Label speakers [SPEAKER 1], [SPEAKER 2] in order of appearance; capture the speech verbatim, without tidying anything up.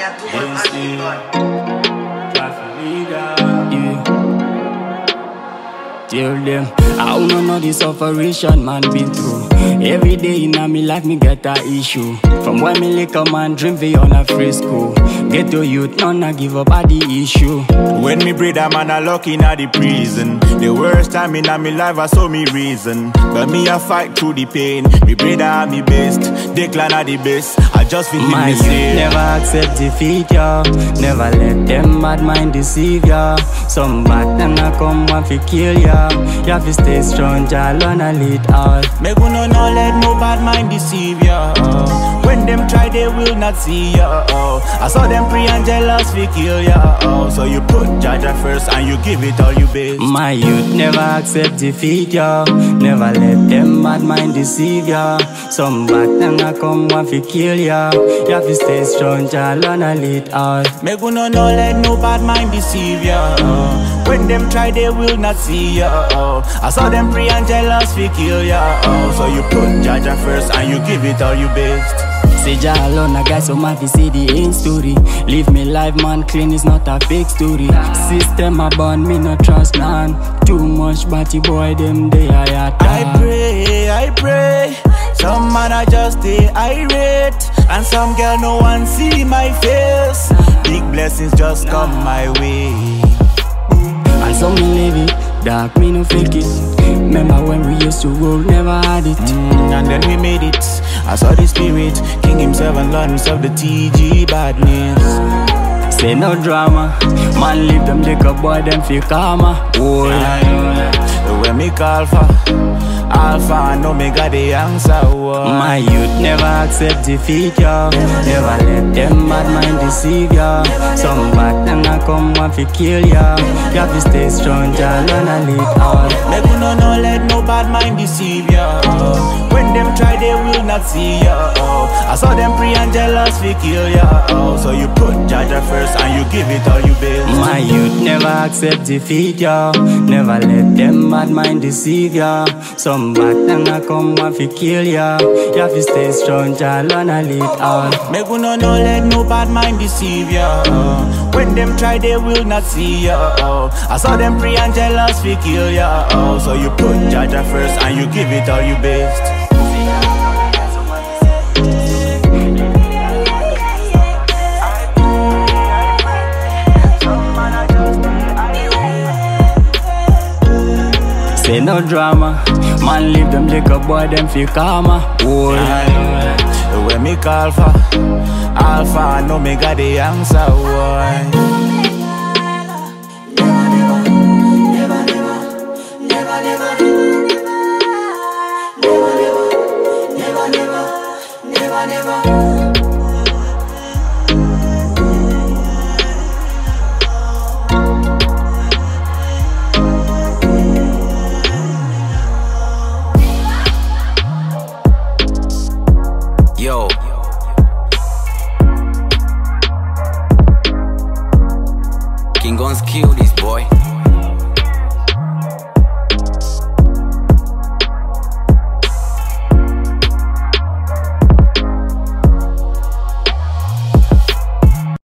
[SPEAKER 1] Tell them, I don't know the sufferation man been through. Every day in my life me get a issue. From when me lick a man dream for on a frisco. Get to youth, none I give up at the issue.
[SPEAKER 2] When me breed a man a lock in the prison. The worst time in my life I saw me reason. But me a fight through the pain. Me breed a me best, decline a the best. I just feel
[SPEAKER 1] my
[SPEAKER 2] me
[SPEAKER 1] youth
[SPEAKER 2] say
[SPEAKER 1] never accept defeat, ya. Never let them bad mind deceive ya. Some bad them a come want to kill ya. You have to stay strong, ya learn a lead out.
[SPEAKER 2] Me gonna no let no bad mind deceive ya. Oh. When them try they will not see ya. Oh. I saw them pray and jealous we kill ya. Oh. So you put Jaja first and you give it all you best.
[SPEAKER 1] My youth never accept defeat, ya. Never let them bad mind deceive ya. Some bad them a come want to kill ya. You have to stay strong, ya learn a lead out.
[SPEAKER 2] Me gonna no let no bad mind deceive ya. Oh. When them try they will not see ya. Oh. I saw them pray and jealous we kill ya. Oh. So you put Jaja first and you give it all you best.
[SPEAKER 1] Say Jah alone a guy so man fi see the end story. Live me life man clean is not a fake story. System a born me no trust none. Too much batty boy them they I attack.
[SPEAKER 2] I pray, I pray. Some man I just stay irate. And some girl no one see my face. Big blessings just come my way.
[SPEAKER 1] And some me live it, dark me no fake it. Remember when we used to roll, never had it.
[SPEAKER 2] Mm, and then we made it. I saw the spirit, King himself and Lord himself, the T G badness.
[SPEAKER 1] Say no drama, man leave them liquor boy, them feel karma. Oh,
[SPEAKER 2] yeah. When me call for Alpha and Omega, the answer. Oh.
[SPEAKER 1] My youth never accept defeat, ya. Never let them bad mind deceive ya. Some bad them a come want to kill ya. You have to stay strong, ya learn a lead out.
[SPEAKER 2] Me gonna no let no bad mind deceive ya. Oh. When them try they will not see ya. Oh. I saw them pray and jealous we kill ya. Oh. So you put Jaja first and you give it all you best.
[SPEAKER 1] My youth never accept defeat, ya. Never let them bad mind deceive ya. Some bad them a come want to kill ya. You have to stay strong, ya learn a lead out.
[SPEAKER 2] Me gonna no let no bad mind deceive ya. Oh. When them try they will not see ya. Oh. I saw them pray and jealous we kill ya. Oh. So you put Jaja first and you give it all you best.
[SPEAKER 1] Say no drama, man leave them liquor boy, them feel karma. Oh,
[SPEAKER 2] yeah. When me call for Alpha and Omega, the answer. Oh.
[SPEAKER 3] Yo, King Guns kill this boy.